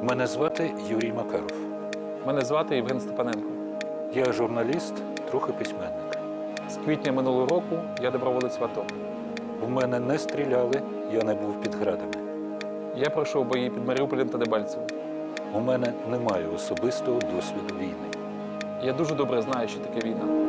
Мене звати Юрій Макаров. Мене звати Євген Степаненко. Я журналіст, трохи письменник. З квітня минулого року я доброволець в АТО. В мене не стріляли, я не був під градами. Я пройшов бої під Маріуполем та Дебальцевим. У мене немає особистого досвіду війни. Я дуже добре знаю, що таке війна.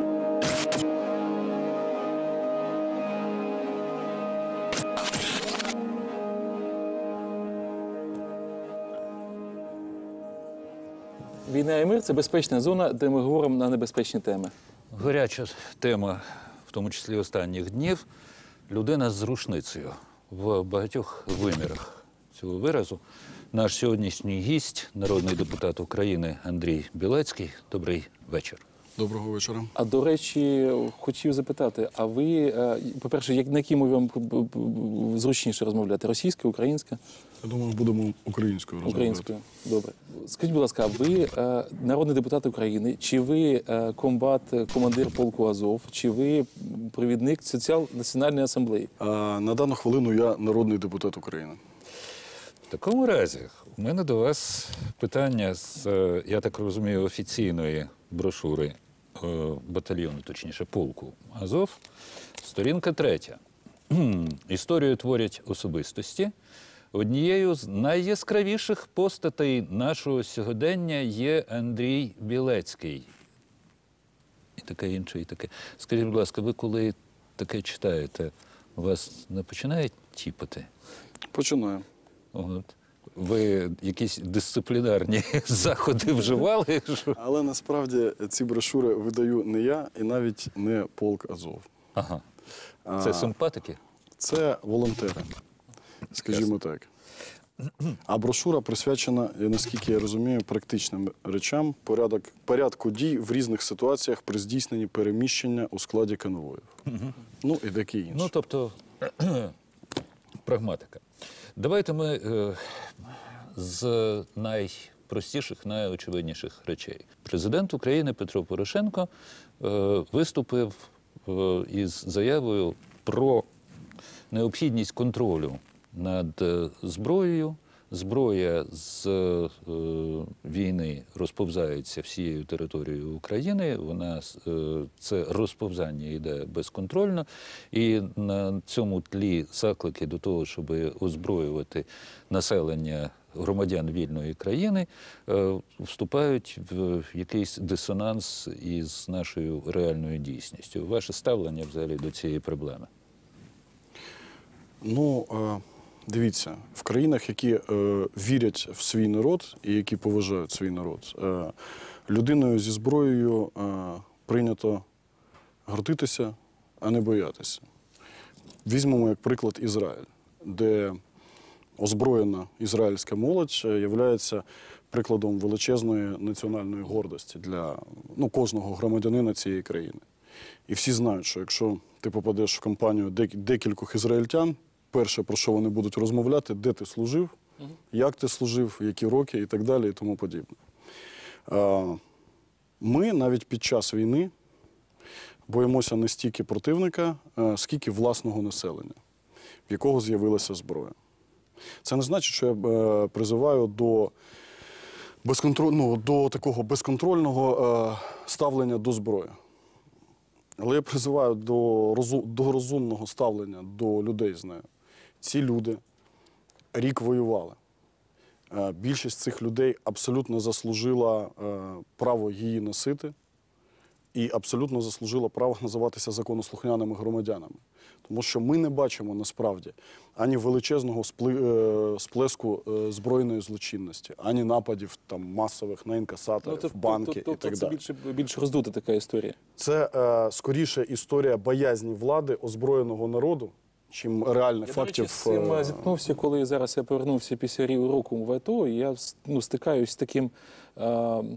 Війна і мир – це безпечна зона, де ми говоримо на небезпечні теми. Гаряча тема, в тому числі останніх днів, людина з рушницею в багатьох вимірах цього виразу. Наш сьогоднішній гість, народний депутат України Андрій Білецький. Добрий вечір. Доброго вечора. А, до речі, хотів запитати, а ви, по-перше, на якій мові вам зручніше розмовляти? Російською, українською? Я думаю, будемо українською розмовляти. Українською. Добре. Скажіть, будь ласка, ви народний депутат України, чи ви командир полку Азов, чи ви провідник Національної асамблеї? На дану хвилину я народний депутат України. В такому разі, у мене до вас питання з, я так розумію, офіційної брошури батальйону, точніше, полку Азов. Сторінка 3. Історію творять особистості. Однією з найяскравіших постатей нашого сьогодення є Андрій Білецький. І таке інше, і таке. Скажіть, будь ласка, ви коли таке читаєте, у вас не починає тіпати? Починаю. От. Ви якісь дисциплінарні заходи вживали? Але насправді ці брошури видаю не я і навіть не полк Азов. Ага. Це симпатики? Це волонтери, скажімо так. А брошура присвячена, наскільки я розумію, практичним речам, порядку дій в різних ситуаціях при здійсненні переміщення у складі конвоїв. Ну і таке інше. Ну, тобто, прагматика. Давайте ми з найпростіших, найочевидніших речей. Президент України Петро Порошенко виступив із заявою про необхідність контролю над зброєю. Зброя з війни розповзається всією територією України, це розповзання йде безконтрольно, і на цьому тлі заклики до того, щоб озброювати населення громадян вільної країни, вступають в якийсь дисонанс із нашою реальною дійсністю. Ваше ставлення взагалі до цієї проблеми? Ну, дивіться, в країнах, які вірять в свій народ і які поважають свій народ, людиною зі зброєю прийнято гордитися, а не боятися. Візьмемо як приклад Ізраїль, де озброєна ізраїльська молодь є прикладом величезної національної гордості для кожного громадянина цієї країни. І всі знають, що якщо ти попадеш в компанію декількох ізраїльтян, перше, про що вони будуть розмовляти, де ти служив, як ти служив, які роки і так далі, і тому подібне. Ми навіть під час війни боїмося не стільки противника, скільки власного населення, в якого з'явилася зброя. Це не значить, що я призиваю до такого безконтрольного ставлення до зброї. Але я призиваю до розумного ставлення до людей з нею. Ці люди рік воювали. Більшість цих людей абсолютно заслужила право її носити і абсолютно заслужила право називатися законослухняними громадянами. Тому що ми не бачимо насправді ані величезного сплеску збройної злочинності, ані нападів масових на інкасаторів, банки і так далі. Це більш роздута така історія. Це скоріше історія боязні влади озброєного народу, чим реальних фактів. Я, до речі, з цим зіткнувся, коли зараз я повернувся після року в АТО, і я стикаюсь з таким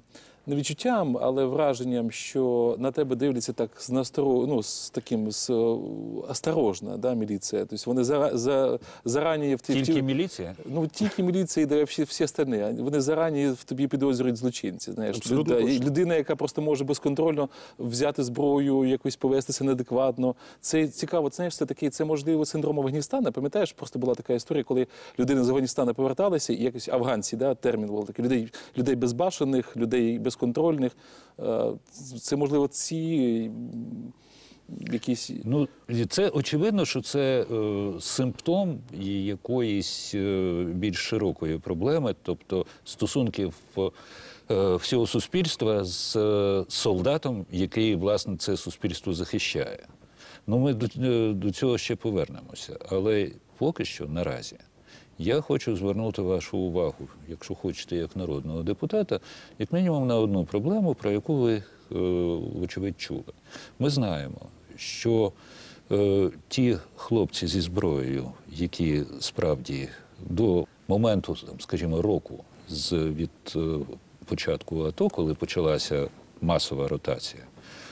не відчуттям, але враженням, що на тебе дивляться так з таким осторожно, да, міліція. Тобто вони зарані Тільки міліція? Ну, тільки міліція, і всі остальні. Вони зарані в тобі підозрюють злочинці. Знаєш, Абсолютно точно. людина, яка просто може безконтрольно взяти зброю, якось повестися неадекватно. Це цікаво, знаєш, це можливо синдром Афганістана. Пам'ятаєш, просто була така історія, коли людина з Афганістана поверталася, і якось афганці, да, термін був такий, людей безбашених, людей безконтрольних. Це, можливо, ці якісь... Ну, це очевидно, що це симптом якоїсь більш широкої проблеми, тобто стосунків всього суспільства з солдатом, який, власне, це суспільство захищає. Ну, ми до цього ще повернемося. Але поки що, наразі, я хочу звернути вашу увагу, якщо хочете, як народного депутата, як мінімум на одну проблему, про яку ви, вочевидь, чули. Ми знаємо, що ті хлопці зі зброєю, які справді до моменту, скажімо, року від початку АТО, коли почалася масова ротація,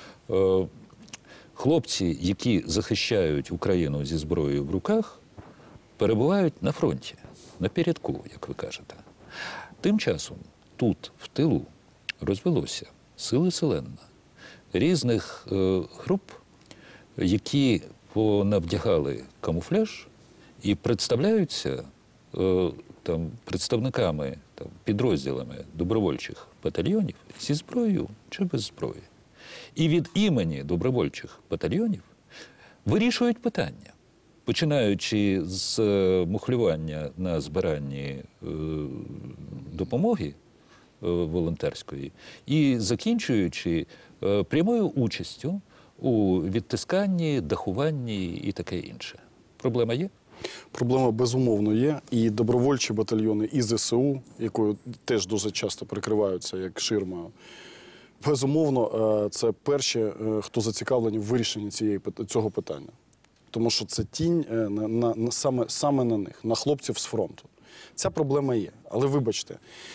хлопці, які захищають Україну зі зброєю в руках, перебувають на фронті, на передку, як ви кажете. Тим часом тут, в тилу, розвелося сили селена різних груп, які понавдягали камуфляж і представляються представниками, підрозділами добровольчих батальйонів зі зброєю чи без зброї. І від імені добровольчих батальйонів вирішують питання, починаючи з мухлювання на збиранні допомоги волонтерської і закінчуючи прямою участю у відтисканні, дахуванні і таке інше. Проблема є? Проблема, безумовно, є. І добровольчі батальйони, і ЗСУ, якою теж дуже часто прикриваються як ширмою. Безумовно, це перші, хто зацікавлені в вирішенні цього питання. Тому що це тінь саме на них, на хлопців з фронту. Ця проблема є. Але вибачте,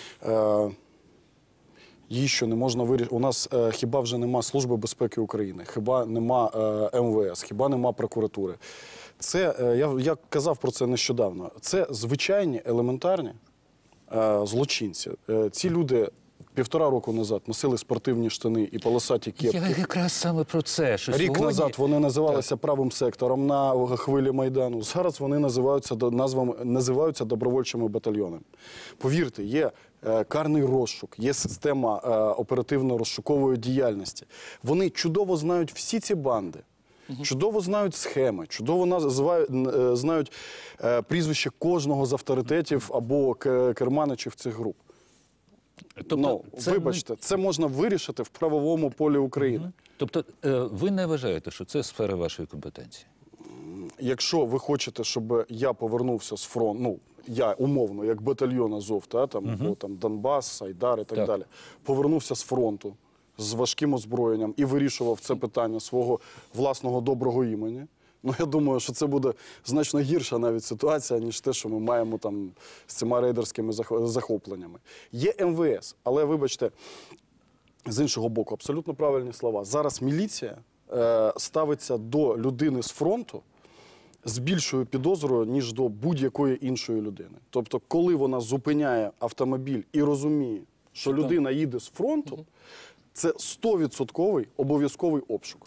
її що не можна вирішити. У нас хіба вже нема Служби безпеки України, хіба нема МВС, хіба нема прокуратури. Це, я казав про це нещодавно, це звичайні, елементарні злочинці. Ці люди 1,5 року назад носили спортивні штани і полосаті кепки. Я якраз саме про це, що Рік сьогодні... назад вони називалися правим сектором на хвилі Майдану. Зараз вони називаються добровольчими батальйонами. Повірте, є карний розшук, є система оперативно-розшукової діяльності. Вони чудово знають всі ці банди. Чудово знають схеми, чудово знають прізвище кожного з авторитетів або керманичів цих груп. Тобто, вибачте, це можна вирішити в правовому полі України. Тобто ви не вважаєте, що це сфера вашої компетенції? Якщо ви хочете, щоб я повернувся з фронту, я умовно, як батальйон Азов, або Донбас, Айдар і так далі, повернувся з фронту, з важким озброєнням і вирішував це питання свого власного доброго імені, я думаю, що це буде значно гірша навіть ситуація, ніж те, що ми маємо там з цими рейдерськими захопленнями. Є МВС, але, вибачте, з іншого боку, абсолютно правильні слова. Зараз міліція ставиться до людини з фронту з більшою підозрою, ніж до будь-якої іншої людини. Тобто, коли вона зупиняє автомобіль і розуміє, що людина їде з фронту, це 100% обов'язковий обшук.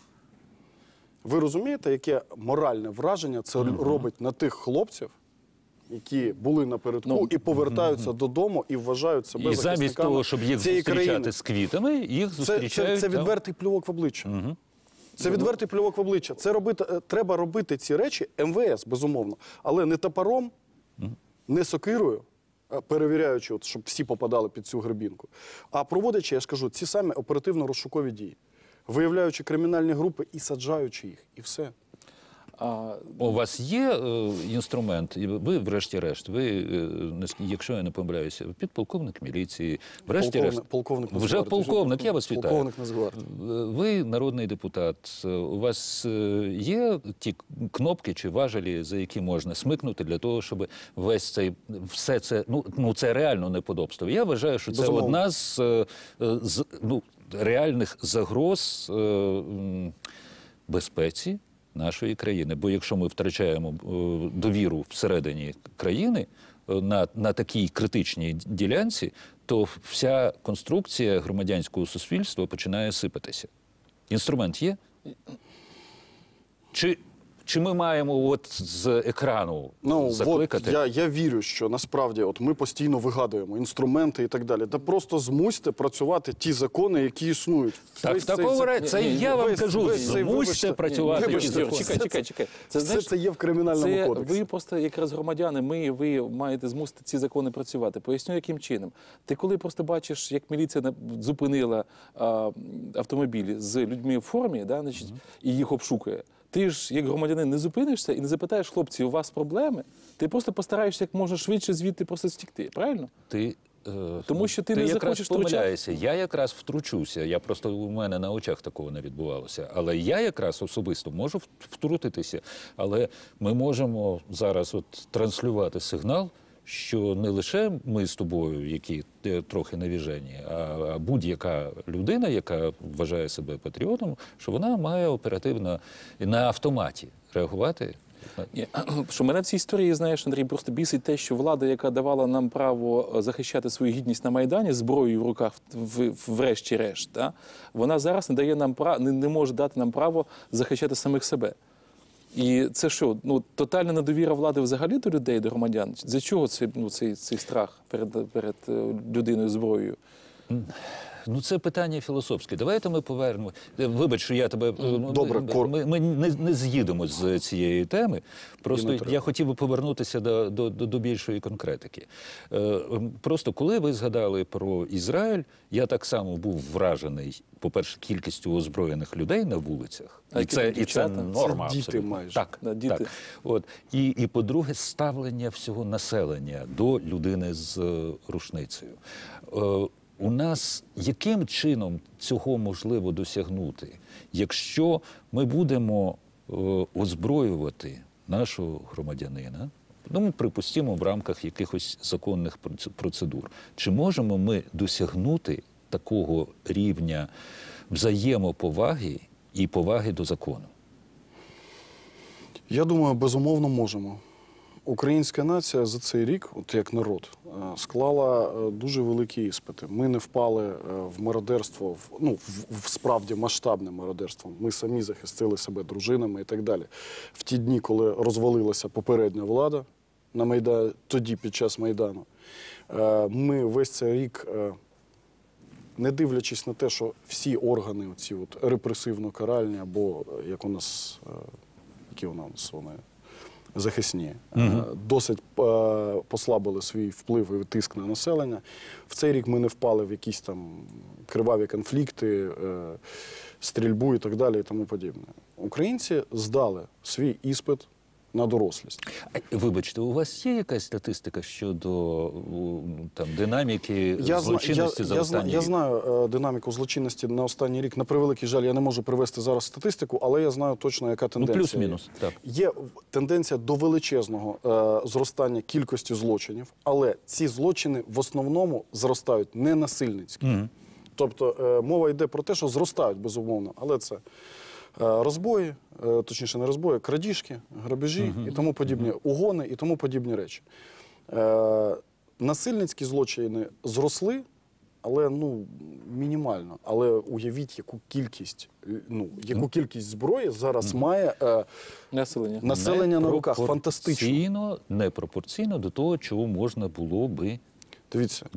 Ви розумієте, яке моральне враження це робить на тих хлопців, які були напередку і повертаються додому і вважають себе захисниками цієї країни. І замість того, щоб їх зустрічати з квітами, їх зустрічають... Це відвертий плювок в обличчя. Це відвертий плювок в обличчя. Треба робити ці речі МВС, безумовно, але не топором, не сокирою, перевіряючи, щоб всі попадали під цю гребінку, а проводячи, я ж кажу, ці самі оперативно-розшукові дії, виявляючи кримінальні групи і саджаючи їх, і все. У вас є інструмент, і ви, врешті-решт, якщо я не помиляюся, підполковник міліції, врешті-решт, Полковник вже Нацгвардії. полковник, я вас вітаю. Полковник Нацгвардії. Ви народний депутат, у вас є ті кнопки чи важелі, за які можна смикнути для того, щоб весь цей, все це, це реально неподобство. Я вважаю, що це Безумовно. одна з реальних загроз безпеці нашої країни. Бо якщо ми втрачаємо довіру всередині країни на такій критичній ділянці, то вся конструкція громадянського суспільства починає сипатися. Інструмент є? Чи ми маємо от з екрану закликати? Я вірю, що насправді ми постійно вигадуємо інструменти і так далі. Та просто змусьте працювати ті закони, які існують. Так, в такому разі, це я вам кажу, змусьте працювати ті закони. Чекай. Це є в кримінальному кодексі. Ви просто, якраз громадяни, ви маєте змусити ці закони працювати. Поясню, яким чином. Ти коли просто бачиш, як міліція зупинила автомобілі з людьми в формі, і їх обшукує, ти ж, як громадянин, не зупинишся і не запитаєш, хлопці, у вас проблеми? Ти просто постараєшся як можна швидше звідти просто стікти, правильно? Тому що ти не захочеш помиляєшся. Я якраз втручуся. У мене на очах такого не відбувалося. Але я якраз особисто можу втрутитися. Але ми можемо зараз транслювати сигнал, що не лише ми з тобою, які трохи навіжені, а будь-яка людина, яка вважає себе патріотом, що вона має оперативно і на автоматі реагувати. Що мене в цій історії, знаєш, Андрій, просто бісить те, що влада, яка давала нам право захищати свою гідність на Майдані, зброєю в руках, врешті-решт, вона зараз не дає нам не може дати нам право захищати самих себе. І це що, тотальна недовіра влади взагалі до людей, до громадян? За чого цей страх перед людиною зброєю? Це питання філософське. Давайте ми повернемо. Вибач, що я тебе... Добре, ми не з'їдемо з цієї теми. Просто я хотів би повернутися до більшої конкретики. Просто коли ви згадали про Ізраїль, я так само був вражений, по-перше, кількістю озброєних людей на вулицях. І це норма. Це діти майже. Так, діти. Так. І по-друге, ставлення всього населення до людини з рушницею. У нас яким чином цього можливо досягнути, якщо ми будемо озброювати нашого громадянина, припустимо, в рамках якихось законних процедур, чи можемо ми досягнути такого рівня взаємоповаги і поваги до закону? Я думаю, безумовно можемо. Українська нація за цей рік, як народ, склала дуже великі іспити. Ми не впали в мародерство, в справді масштабне мародерство. Ми самі захистили себе дружинами і так далі. В ті дні, коли розвалилася попередня влада на Майдані, тоді під час Майдану, ми весь цей рік, не дивлячись на те, що всі органи оці репресивно-каральні, або як у нас, які у нас вони, захисні, досить послабили свій вплив і тиск на населення. В цей рік ми не впали в якісь там криваві конфлікти, стрільбу і так далі і тому подібне. Українці здали свій іспит на дорослість. Вибачте, у вас є якась статистика щодо динаміки злочинності за останній рік? Я знаю динаміку злочинності на останній рік. На превеликий жаль, я не можу привести зараз статистику, але я знаю точно, яка тенденція. Плюс-мінус, так. Є тенденція до величезного зростання кількості злочинів, але ці злочини в основному зростають не насильницькі. Тобто мова йде про те, що зростають, безумовно, але це розбої, точніше не розбої, крадіжки, грабежі і тому подібні, угони і тому подібні речі. Насильницькі злочини зросли, але мінімально. Але уявіть, яку кількість зброї зараз має населення на руках. Фантастично. Непропорційно до того, чого можна було би. Дивіться,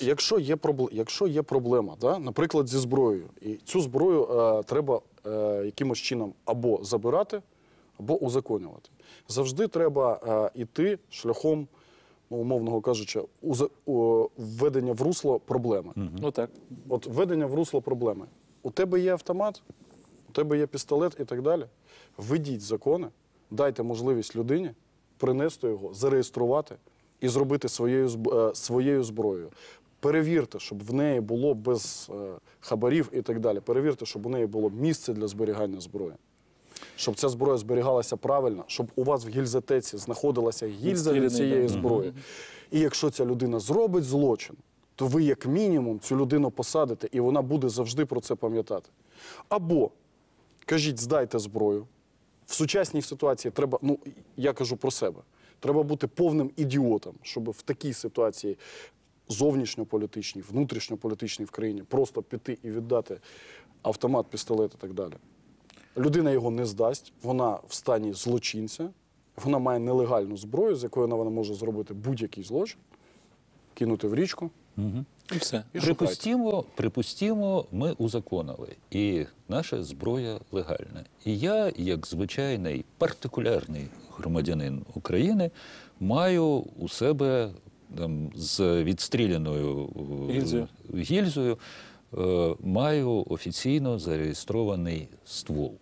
якщо є проблема, наприклад, зі зброєю, і цю зброю треба якимось чином або забирати, або узаконювати. Завжди треба йти шляхом, умовно кажучи, введення в русло проблеми. Так. От введення в русло проблеми. У тебе є автомат, у тебе є пістолет і так далі. Введіть закони, дайте можливість людині принести його, зареєструвати і зробити своєю зброєю. Перевірте, щоб в неї було без хабарів і так далі. Перевірте, щоб у неї було місце для зберігання зброї. Щоб ця зброя зберігалася правильно, щоб у вас в гільзотеці знаходилася гільза від цієї зброї. І якщо ця людина зробить злочин, то ви як мінімум цю людину посадите, і вона буде завжди про це пам'ятати. Або кажіть, здайте зброю. В сучасній ситуації треба, ну, я кажу про себе, треба бути повним ідіотом, щоб в такій ситуації зовнішньополітичній, внутрішньополітичній в країні просто піти і віддати автомат, пістолет і так далі. Людина його не здасть, вона в стані злочинця, вона має нелегальну зброю, з якою вона може зробити будь-який злочин, кинути в річку. І все. І шукайте. Припустімо, ми узаконили, і наша зброя легальна. І я, як звичайний партикулярний громадянин України, маю у себе там, з відстріляною гільзою маю офіційно зареєстрований ствол.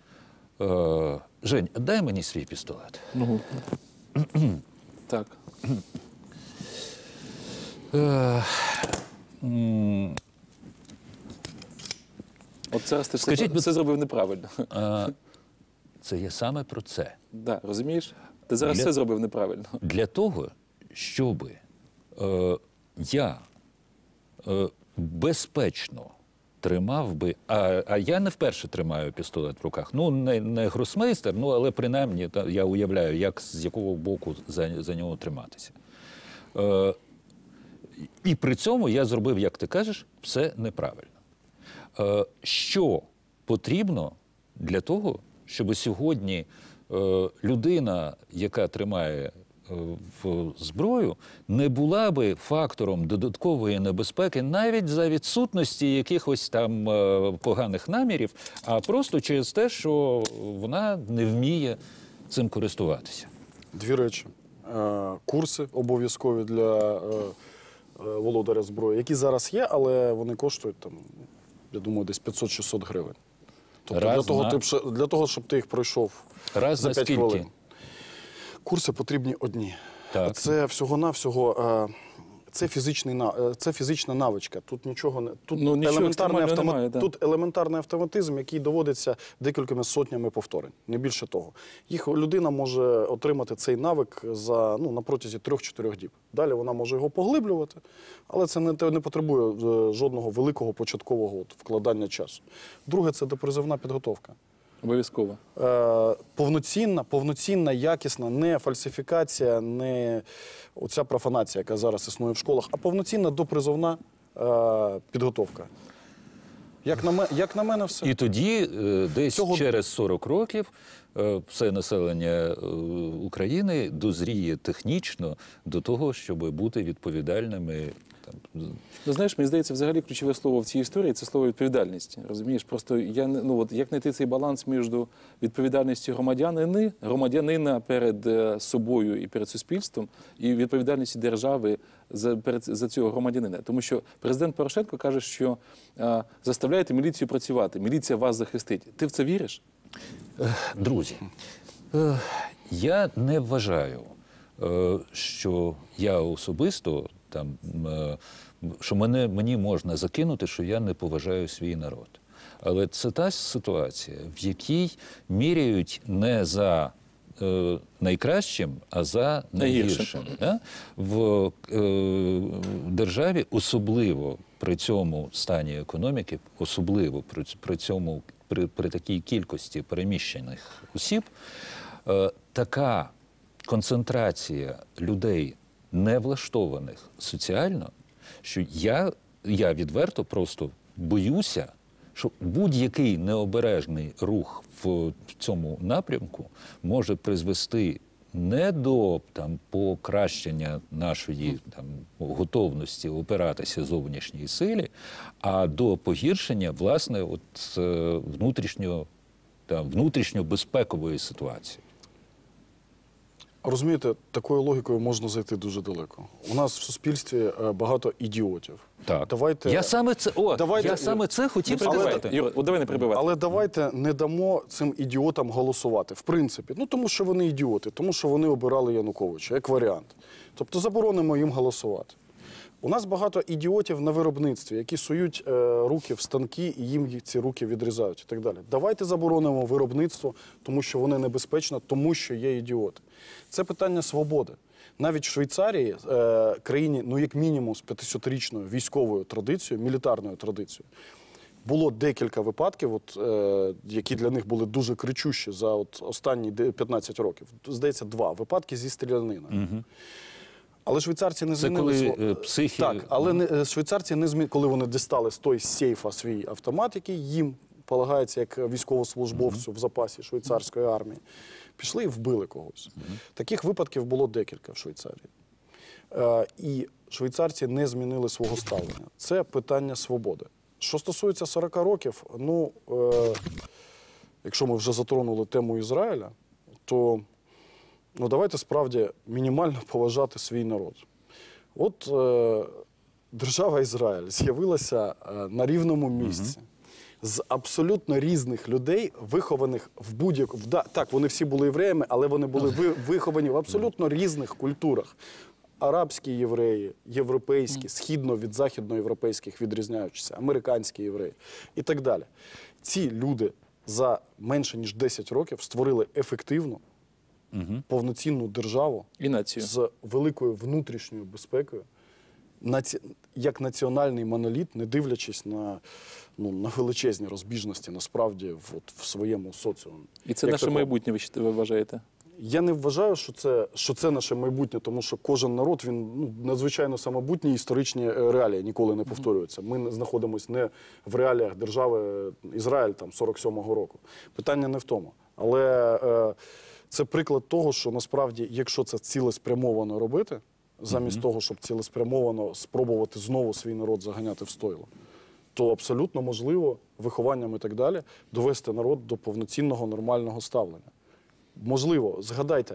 Жень, дай мені свій пістолет. Ну, так. От зараз ти все зробив неправильно. Це я саме про це. Да, розумієш? Ти зараз все зробив неправильно. Для того, щоб я безпечно тримав би, а я не вперше тримаю пістолет в руках. Ну, не гросмейстер, ну, але принаймні я уявляю, з якого боку за нього триматися. І при цьому я зробив, як ти кажеш, все неправильно. Що потрібно для того, щоб сьогодні людина, яка тримає в зброю, не була би фактором додаткової небезпеки навіть за відсутності якихось там поганих намірів, а просто через те, що вона не вміє цим користуватися? Дві речі. Курси обов'язкові для володаря зброї, які зараз є, але вони коштують, там, я думаю, десь 500-600 гривень. Тобто для того, щоб ти їх пройшов за 5 хвилин. Курси потрібні одні. Так. Це всього-навсього це фізична навичка. Тут нічого не тут елементарний автоматизм, який доводиться декількома сотнями повторень, не більше того. Людина може отримати цей навик на протязі 3-4 діб. Далі вона може його поглиблювати, але це не потребує жодного великого початкового вкладання часу. Друге, це допризовна підготовка. Обов'язково. Повноцінна, якісна, не фальсифікація, не оця профанація, яка зараз існує в школах, а повноцінна допризовна підготовка. Як на мене, все. І тоді, десь через 40 років, все населення України дозріє технічно до того, щоб бути відповідальними. Ну, знаєш, мені здається, взагалі ключове слово в цій історії – це слово відповідальність. Розумієш? Просто як знайти цей баланс між відповідальністю громадянина перед собою і перед суспільством, і відповідальністю держави за цього громадянина. Тому що президент Порошенко каже, що заставляєте міліцію працювати, міліція вас захистить. Ти в це віриш? Друзі, я не вважаю, що я особисто що мені можна закинути, що я не поважаю свій народ. Але це та ситуація, в якій міряють не за найкращим, а за найгіршим. В державі, особливо при цьому стані економіки, особливо при такій кількості переміщених осіб, така концентрація людей, не влаштованих соціально, що я відверто просто боюся, що будь-який необережний рух в цьому напрямку може призвести не до покращення нашої готовності опиратися зовнішній силі, а до погіршення, власне, внутрішньо-безпекової ситуації. Розумієте, такою логікою можна зайти дуже далеко. У нас в суспільстві багато ідіотів. Так. Давайте, Я саме це хотів сказати. Юра, давай не перебивати. але давайте не дамо цим ідіотам голосувати. В принципі, тому що вони ідіоти, тому що вони обирали Януковича, як варіант. Тобто заборонимо їм голосувати. У нас багато ідіотів на виробництві, які сують руки в станки і їм ці руки відрізають і так далі. Давайте заборонимо виробництво, тому що воно небезпечно, тому що є ідіоти. Це питання свободи. Навіть в Швейцарії, країні, як мінімум з 500-річною військовою традицією, мілітарною традицією, було декілька випадків, які для них були дуже кричущі за останні 15 років. Здається, 2 випадки зі стріляниною. Але швейцарці не змінили коли психи... Так, але швейцарці не змінили, коли вони дістали з той сейфа свій автомат, який їм полагається як військовослужбовцю в запасі швейцарської армії, пішли і вбили когось. Таких випадків було декілька в Швейцарії. І швейцарці не змінили свого ставлення. Це питання свободи. Що стосується 40 років, якщо ми вже затронули тему Ізраїля, то давайте справді мінімально поважати свій народ. Держава Ізраїль з'явилася на рівному місці з абсолютно різних людей, вихованих в будь-якому... Так, вони всі були євреями, але вони були виховані в абсолютно різних культурах. Арабські євреї, європейські, східно від західноєвропейських відрізняючися, американські євреї і так далі. Ці люди за менше ніж 10 років створили ефективну, повноцінну державу І націю. з великою внутрішньою безпекою, як національний моноліт, не дивлячись на величезні розбіжності, насправді, в своєму соціумі. І це Як наше такому. майбутнє, ви вважаєте? Я не вважаю, що це наше майбутнє, тому що кожен народ, він надзвичайно самобутній, історичні реалії ніколи не повторюються. Ми знаходимося не в реаліях держави Ізраїль 47-го року. Питання не в тому. Але це приклад того, що насправді, якщо це цілеспрямовано робити, замість того, щоб цілеспрямовано спробувати знову свій народ заганяти в стойло, то абсолютно можливо вихованням і так далі довести народ до повноцінного нормального ставлення. Можливо, згадайте,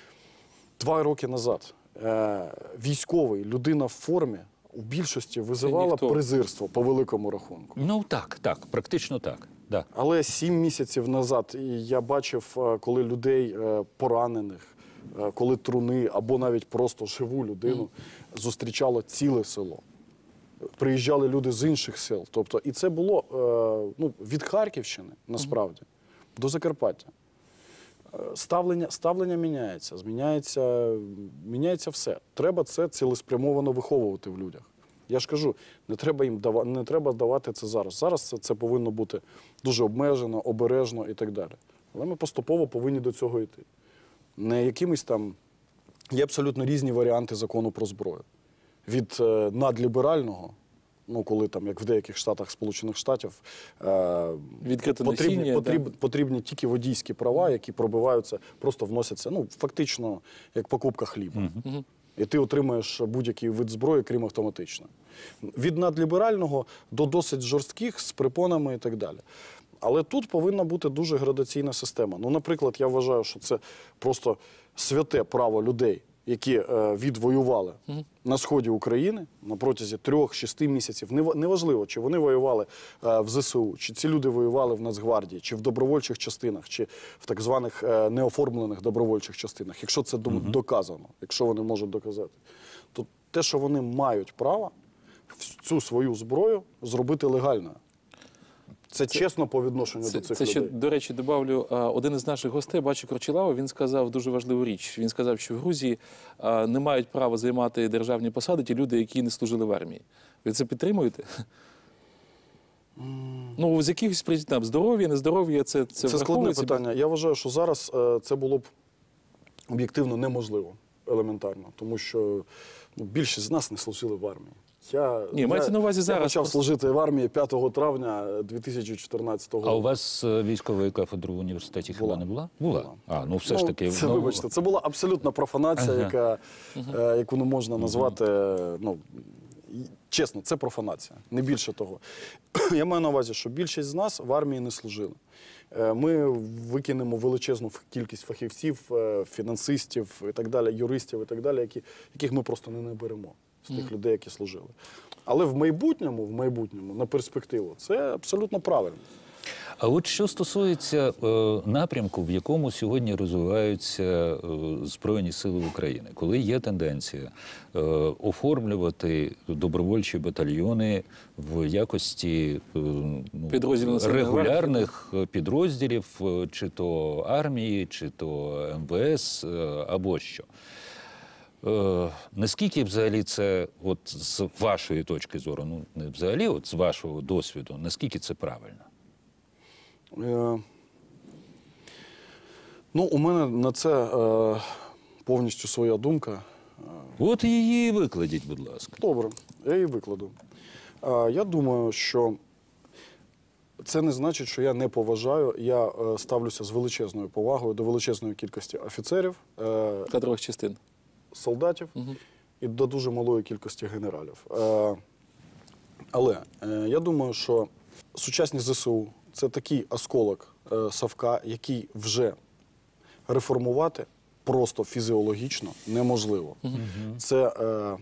2 роки назад військовий, людина в формі у більшості визивала презирство по великому рахунку. Так, практично так. Да. Але 7 місяців назад я бачив, коли людей поранених, коли труни або навіть просто живу людину зустрічало ціле село. Приїжджали люди з інших сел. Тобто, і це було від Харківщини, насправді, до Закарпаття. Ставлення міняється, міняється все. Треба це цілеспрямовано виховувати в людях. Я ж кажу, не треба давати це зараз. Зараз це повинно бути дуже обмежено, обережно і так далі. Але ми поступово повинні до цього йти. Не якимись є абсолютно різні варіанти закону про зброю. Від надліберального, коли як в деяких штатах Сполучених Штатів потрібні тільки водійські права, які пробиваються, просто вносяться, фактично, як покупка хліба. І ти отримаєш будь-який вид зброї, крім автоматичної. Від надліберального до досить жорстких, з препонами і так далі. Але тут повинна бути дуже градаційна система. Наприклад, я вважаю, що це просто святе право людей, які відвоювали на сході України на протязі 3-6 місяців. Неважливо, чи вони воювали в ЗСУ, чи ці люди воювали в Нацгвардії, чи в добровольчих частинах, чи в так званих неоформлених добровольчих частинах. Якщо це доказано, якщо вони можуть доказати, то те, що вони мають право цю свою зброю зробити легальною. Це чесно по відношенню до цих людей. Ще, до речі, добавлю, один із наших гостей, Бачо Крочилава, він сказав дуже важливу річ. Він сказав, що в Грузії не мають права займати державні посади ті люди, які не служили в армії. Ви це підтримуєте? З якихось причин, здоров'я, нездоров'я, це складне питання. Я вважаю, що зараз це було б об'єктивно неможливо, елементарно, тому що більшість з нас не служили в армії. Мається на увазі зараз. Я почав служити в армії 5 травня 2014 року. А у вас військової кафедри в університеті хіба не була? Була. Все ж таки. Вибачте, це була абсолютна профанація, яку не можна назвати чесно, це профанація, не більше того. Я маю на увазі, що більшість з нас в армії не служили. Ми викинемо величезну кількість фахівців, фінансистів і так далі, юристів і так далі, яких ми просто не наберемо з тих людей, які служили. Але в майбутньому, на перспективу, це абсолютно правильно. А от що стосується напрямку, в якому сьогодні розвиваються Збройні Сили України, коли є тенденція оформлювати добровольчі батальйони в якості регулярних підрозділів, чи то армії, чи то МВС, або що. Наскільки взагалі це, от з вашої точки зору, ну не взагалі, от з вашого досвіду, наскільки це правильно? Ну, у мене на це повністю своя думка. От її викладіть, будь ласка. Добре, я її викладу. Я думаю, що це не значить, що я не поважаю. Я ставлюся з величезною повагою до величезної кількості офіцерів, Кадрових частин. солдатів і до дуже малої кількості генералів. Але я думаю, що сучасні ЗСУ – це такий осколок совка, який вже реформувати просто фізіологічно неможливо. Це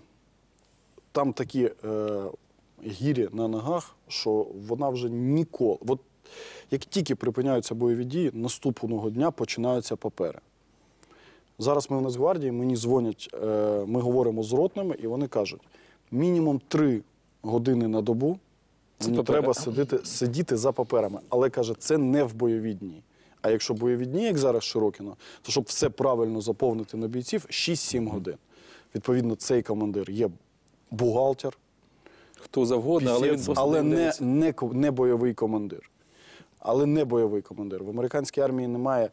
там такі гірі на ногах, що вона вже ніколи. От як тільки припиняються бойові дії, наступного дня починаються папери. Зараз ми в Нацгвардії, мені дзвонять, ми говоримо з ротними, і вони кажуть, мінімум 3 години на добу мені треба сидіти за паперами. Але, каже, це не в бойові дні. А якщо бойові дні, як зараз Широкіно, то щоб все правильно заповнити на бійців, 6-7 годин. Відповідно, цей командир є бухгалтер, Хто завгодно, але він просто але не не бойовий командир. Але не бойовий командир. В американській армії немає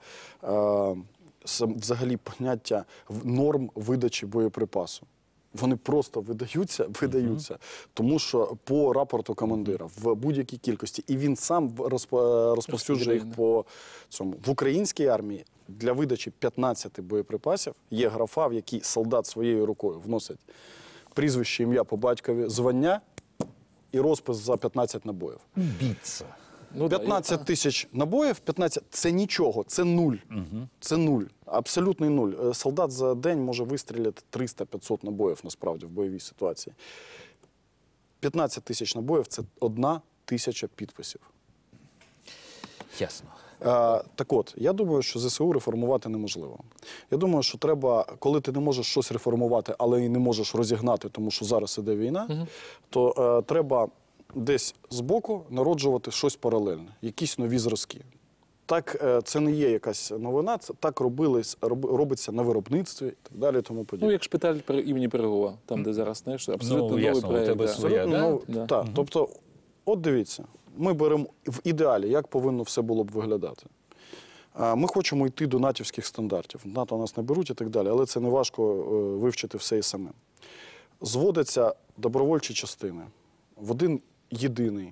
взагалі поняття норм видачі боєприпасу. Вони просто видаються, тому що по рапорту командира в будь-якій кількості. І він сам розповсюджує їх по цьому. В українській армії для видачі 15 боєприпасів є графа, в якій солдат своєю рукою вносить прізвище, ім'я по батькові, звання і розпис за 15 набоїв. Біться. 15 тисяч набоїв, 15 – це нічого, це нуль. Це нуль, абсолютний нуль. Солдат за день може вистріляти 300-500 набоїв, насправді, в бойовій ситуації. 15 тисяч набоїв – це 1 тисяча підписів. Ясно. Так от, я думаю, що ЗСУ реформувати неможливо. Я думаю, що треба, коли ти не можеш щось реформувати, але і не можеш розігнати, тому що зараз іде війна, то треба десь збоку народжувати щось паралельне, якісь нові зразки. Так, це не є якась новина, це так робиться на виробництві і так далі, тому подібне. Ну, як шпиталь імені Пирогова, там, де зараз, знаєш, абсолютно новий ясно, проєкт. у тебе своя, Так, тобто, от дивіться, ми беремо в ідеалі, як повинно все було б виглядати. Ми хочемо йти до натівських стандартів. НАТО нас не беруть і так далі, але це не важко вивчити все і самим. Зводяться добровольчі частини в один єдиний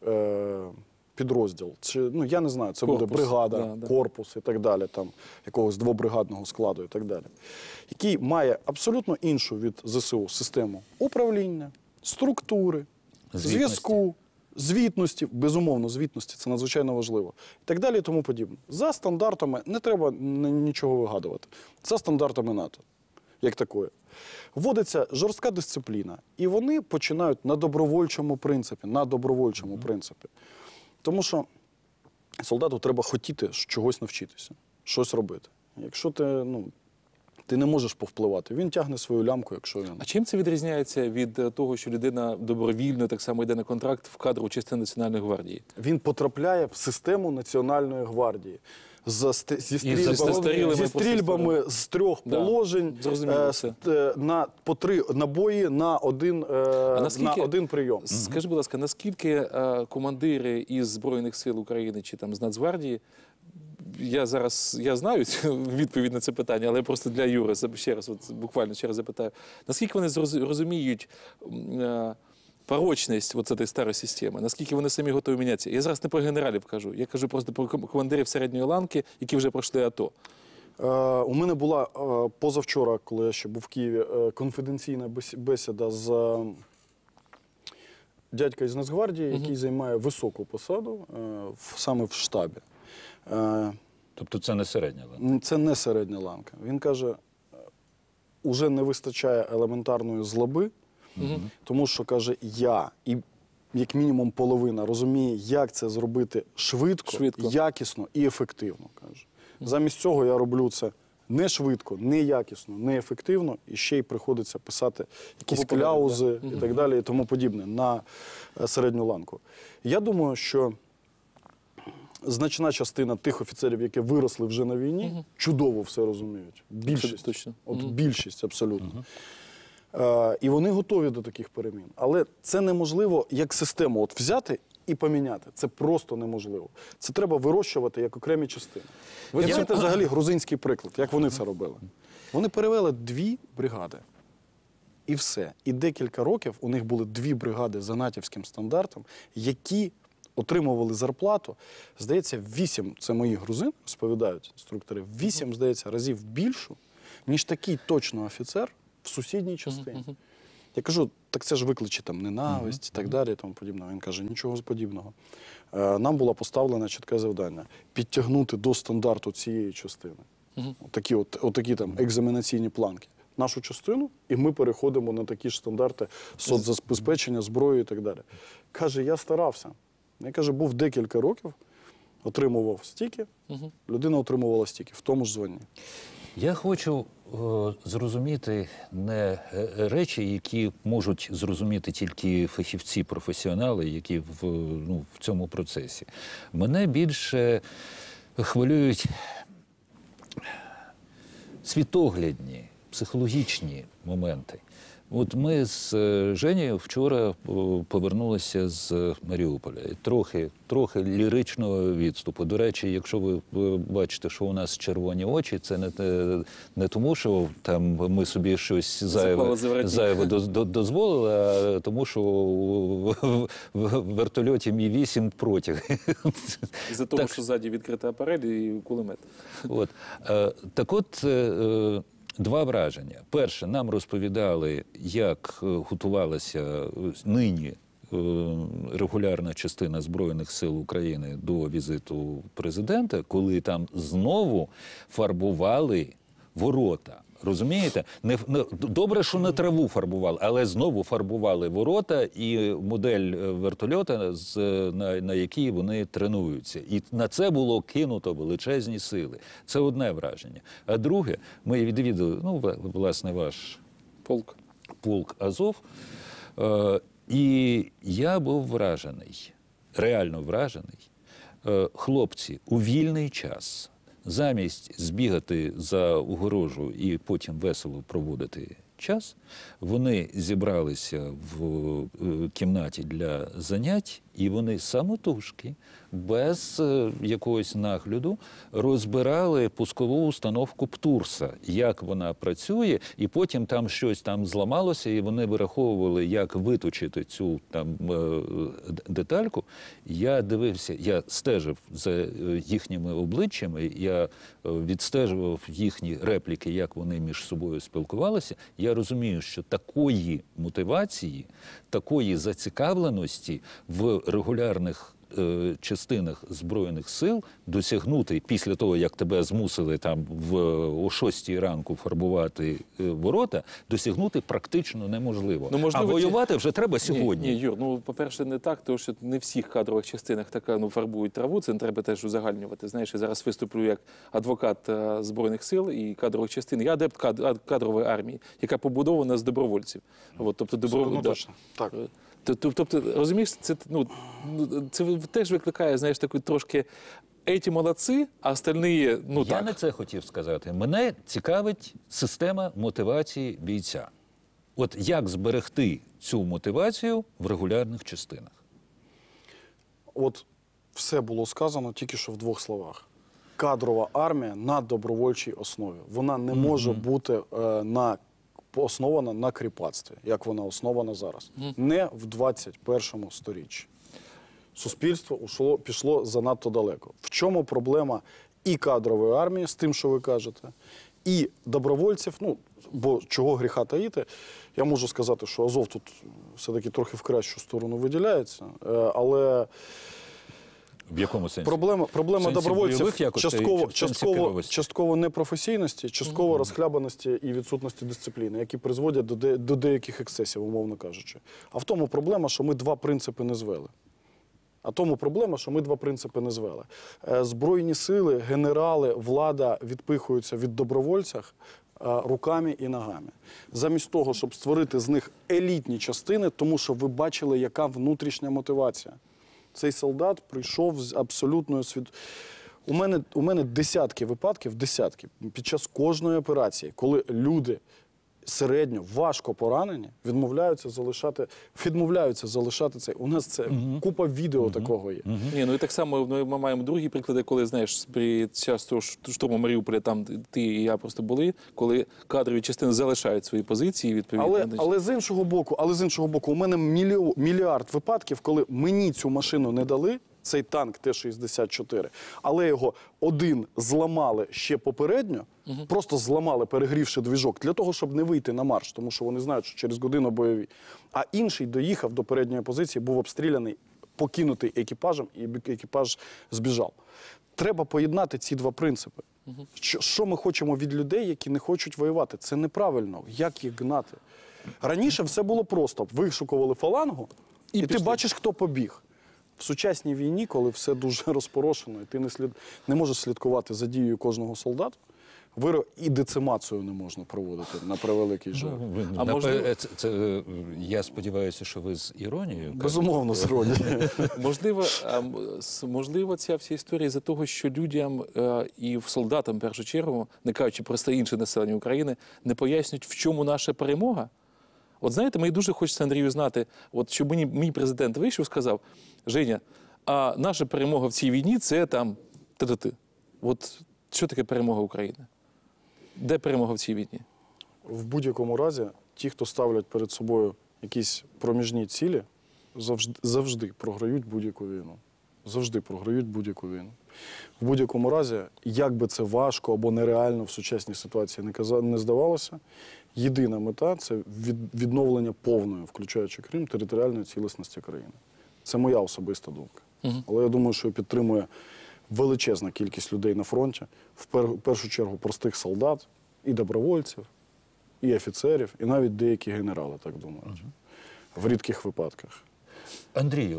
підрозділ. Чи, ну, я не знаю, це Корпус. буде бригада, Да. корпус і так далі, там, якогось двобригадного складу і так далі, який має абсолютно іншу від ЗСУ систему управління, структури, зв'язку, звітності, безумовно, звітності, це надзвичайно важливо, і так далі і тому подібне. За стандартами, не треба нічого вигадувати, за стандартами НАТО, як такої. Вводиться жорстка дисципліна, і вони починають на добровольчому принципі. Тому що солдату треба хотіти чогось навчитися, щось робити. Якщо ти не можеш повпливати, він тягне свою лямку, якщо він... А чим це відрізняється від того, що людина добровільно так само йде на контракт в кадрову частину Національної гвардії? Він потрапляє в систему Національної гвардії. Зі стрільбами з 3 положень, по 3 набої на один прийом. Скажи, будь ласка, наскільки командири із Збройних сил України чи там з Нацгвардії, я знаю відповідь на це питання, але просто для Юри ще раз, буквально ще раз запитаю, наскільки вони розуміють порочність цієї старої системи, наскільки вони самі готові мінятися? Я зараз не про генералів кажу, я кажу просто про командирів середньої ланки, які вже пройшли АТО. У мене була позавчора, коли я ще був в Києві, конфіденційна бесіда з дядька із Нацгвардії, який займає високу посаду саме в штабі. Тобто це не середня ланка? Це не середня ланка. Він каже, уже не вистачає елементарної злоби, тому що, каже, я і як мінімум половина розуміє, як це зробити швидко, якісно і ефективно. Каже. Замість цього я роблю це не швидко, не якісно, не ефективно, і ще й приходиться писати якісь кляузи і так далі, і тому подібне на середню ланку. Я думаю, що значна частина тих офіцерів, які виросли вже на війні, чудово все розуміють. Більшість. Точно. От більшість, абсолютно. І вони готові до таких перемін. Але це неможливо як систему от взяти і поміняти. Це просто неможливо. Це треба вирощувати як окремі частини. Ви знаєте взагалі грузинський приклад, як вони це робили? Вони перевели 2 бригади. І все. І декілька років у них були 2 бригади за натівським стандартом, які отримували зарплату, здається, 8, це мої грузини, розповідають інструктори, 8, здається, разів більшу, ніж такий точно офіцер в сусідній частині. Я кажу, так це ж викличе там ненависть і так далі, і тому подібне. Він каже, нічого подібного. Нам було поставлено чітке завдання – підтягнути до стандарту цієї частини. Отакі там екзаменаційні планки. Нашу частину, і ми переходимо на такі ж стандарти соцзабезпечення, зброї і так далі. Каже, я старався. Я, каже, був декілька років, отримував стільки, людина отримувала стільки, в тому ж званні. Я хочу зрозуміти не речі, які можуть зрозуміти тільки фахівці, професіонали, які в цьому процесі. Мене більше хвилюють світоглядні, психологічні моменти. От ми з Женєю вчора повернулися з Маріуполя. Трохи ліричного відступу. До речі, якщо ви бачите, що у нас червоні очі, це не тому, що там ми собі щось зайве дозволили, а тому, що в вертольоті Мі-8 протяг. Із-за того, що ззаді відкрита апарель і кулемет. Так от, 2 враження. Перше, нам розповідали, як готувалася нині регулярна частина Збройних сил України до візиту президента, коли там знову фарбували ворота. Розумієте? Добре, що не траву фарбували, але знову фарбували ворота і модель вертольота, на якій вони тренуються. І на це було кинуто величезні сили. Це одне враження. А друге, ми відвідали, власне, ваш полк Азов, і я був вражений, реально вражений. Хлопці у вільний час, замість збігати за огорожу і потім весело проводити час, вони зібралися в кімнаті для занять, і вони самотужки, без якогось нагляду, розбирали пускову установку Птурса, як вона працює, і потім там щось там зламалося, і вони вираховували, як виточити цю там детальку. Я дивився, я стежив за їхніми обличчями, я відстежував їхні репліки, як вони між собою спілкувалися. Я розумію, що такої мотивації, такої зацікавленості в регулярних частинах Збройних сил досягнути після того, як тебе змусили там о 6 ранку фарбувати ворота, досягнути практично неможливо. А воювати вже треба сьогодні. Ні, Юр, по-перше, не так, тому що не в всіх кадрових частинах така фарбують траву, це не треба теж узагальнювати. Знаєш, я зараз виступлю як адвокат Збройних сил і кадрових частин. Я адепт кадрової армії, яка побудована з добровольців. Так. Тобто, розумієш, це теж викликає, знаєш, таку трошки «еті молодці», а остальні, так. Я не це хотів сказати. Мене цікавить система мотивації бійця. От як зберегти цю мотивацію в регулярних частинах? От все було сказано тільки що в 2 словах. Кадрова армія на добровольчій основі. Вона не може бути основана на кріпацтві, як вона основана зараз. Не в 21 сторіччі. Суспільство пішло занадто далеко. В чому проблема і кадрової армії, з тим, що ви кажете, і добровольців, ну, бо чого гріха таїти, я можу сказати, що Азов тут все-таки трохи в кращу сторону виділяється, але В якому сенсі? проблема В сенсі добровольців бойових якостей чи в сенсі керовості? частково непрофесійності, частково розхлябаності і відсутності дисципліни, які призводять до деяких ексцесів, умовно кажучи. А в тому проблема, що ми два принципи не звели. Збройні сили, генерали, влада відпихуються від добровольців руками і ногами. Замість того, щоб створити з них елітні частини, тому що ви бачили, яка внутрішня мотивація. Цей солдат прийшов з абсолютною У мене десятки випадків, під час кожної операції, коли люди середньо, важко поранені, відмовляються залишати цей. У нас це купа відео такого є. Ні, ну і так само ми маємо другі приклади, коли, знаєш, при часто штурму Маріуполя, там ти і я просто були, коли кадрові частини залишають свої позиції, відповідно. Але з іншого боку, у мене мільярд випадків, коли мені цю машину не дали, цей танк Т-64, але його один зламали ще попередньо, просто зламали, перегрівши движок, для того, щоб не вийти на марш, тому що вони знають, що через годину бойові. А інший доїхав до передньої позиції, був обстріляний, покинутий екіпажем, і екіпаж збіжав. Треба поєднати ці два принципи. Що ми хочемо від людей, які не хочуть воювати? Це неправильно. Як їх гнати? Раніше все було просто. Вишукували фалангу, і ти бачиш, хто побіг. В сучасній війні, коли все дуже розпорошено, і ти не можеш слідкувати за дією кожного солдата, і децимацію не можна проводити, на превеликий жаль. Я сподіваюся, що ви з іронією? Безумовно, з іронією. Можливо, ця вся історія за того, що людям і солдатам, в першу чергу, не кажучи про все інше населення України, не пояснюють, в чому наша перемога. От знаєте, мені дуже хочеться, Андрію, знати, от щоб мій президент вийшов і сказав: Женя, а наша перемога в цій війні – це там ти-ти-ти. От що таке перемога України? Де перемога в цій війні? В будь-якому разі, ті, хто ставлять перед собою якісь проміжні цілі, завжди програють будь-яку війну. Завжди програють будь-яку війну. В будь-якому разі, як би це важко або нереально в сучасній ситуації не здавалося, єдина мета – це відновлення повної, включаючи Крим, територіальної цілісності країни. Це моя особиста думка. Але я думаю, що підтримує величезна кількість людей на фронті, в першу чергу простих солдат, і добровольців, і офіцерів, і навіть деякі генерали так думають. В рідких випадках. Андрію,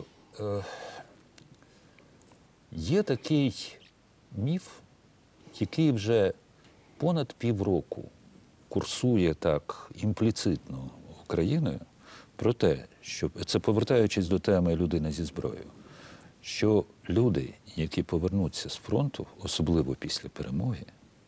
є такий міф, який вже понад півроку курсує так імпліцитно Україною, про те, що, це повертаючись до теми «людина зі зброєю», що люди, які повернуться з фронту, особливо після перемоги,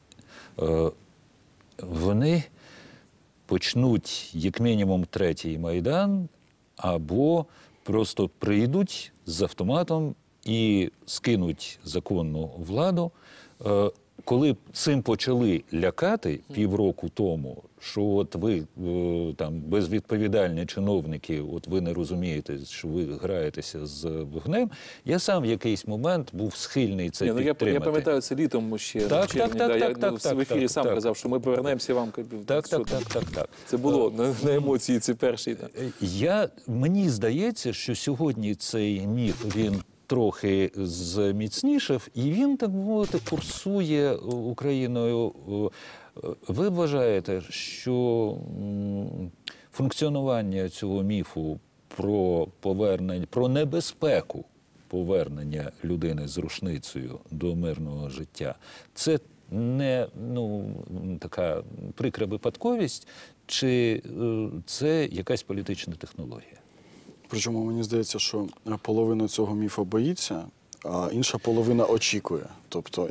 вони почнуть, як мінімум, третій Майдан, або просто прийдуть з автоматом і скинуть законну владу. Коли цим почали лякати півроку тому, що от ви там безвідповідальні чиновники, от ви не розумієте, що ви граєтеся з вогнем, я сам в якийсь момент був схильний це підтримати. Я пам'ятаю, це літом ще в червні. Я в ефірі сам казав, що ми повернемося вам. Так. Це було на емоції ці перші. Мені здається, що сьогодні цей міф, він трохи зміцнішав, і він, так мовити, курсує Україною. Ви вважаєте, що функціонування цього міфу про повернення, про небезпеку повернення людини з рушницею до мирного життя, це не така прикра випадковість, чи це якась політична технологія? Причому мені здається, що половина цього міфу боїться, а інша половина очікує, тобто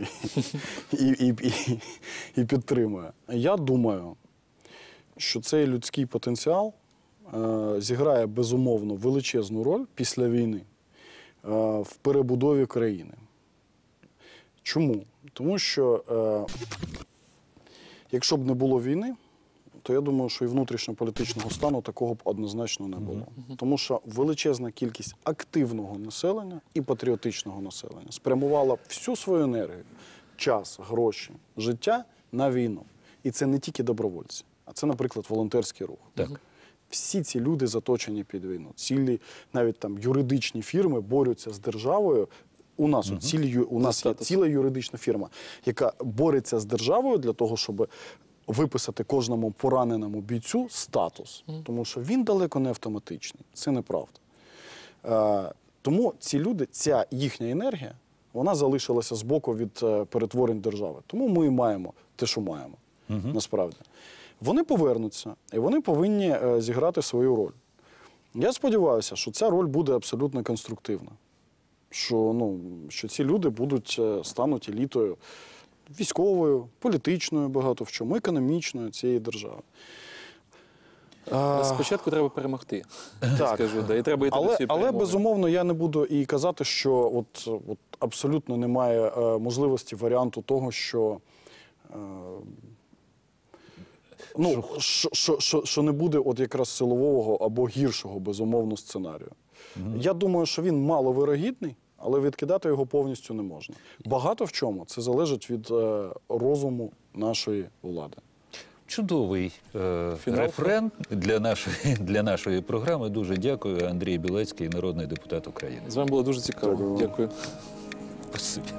і підтримує. Я думаю, що цей людський потенціал зіграє безумовно величезну роль після війни в перебудові країни. Чому? Тому що якщо б не було війни, то я думаю, що і внутрішньополітичного стану такого б однозначно не було. Тому що величезна кількість активного населення і патріотичного населення спрямувала всю свою енергію, час, гроші, життя на війну. І це не тільки добровольці, а це, наприклад, волонтерський рух. Так. Всі ці люди заточені під війну. Цілі навіть там юридичні фірми борються з державою. У нас у нас є ціла юридична фірма, яка бореться з державою для того, щоб виписати кожному пораненому бійцю статус. Тому що він далеко не автоматичний. Це неправда. Тому ці люди, ця їхня енергія, вона залишилася збоку від перетворень держави. Тому ми і маємо те, що маємо, насправді. Вони повернуться, і вони повинні зіграти свою роль. Я сподіваюся, що ця роль буде абсолютно конструктивна. Що ці люди стануть елітою військовою, політичною багато в чому, економічною цієї держави. Спочатку треба перемогти. Так. Скажу, і треба йти до цієї Але перемоги. безумовно, я не буду і казати, що от абсолютно немає можливості, варіанту того, що що не буде от якраз силового або гіршого, безумовно, сценарію. Я думаю, що він маловирогідний, але відкидати його повністю не можна. Багато в чому це залежить від розуму нашої влади. Чудовий рефрен для нашої програми. Дуже дякую. Андрій Білецький, народний депутат України. З вами було дуже цікаво. Дякую. Спасибі.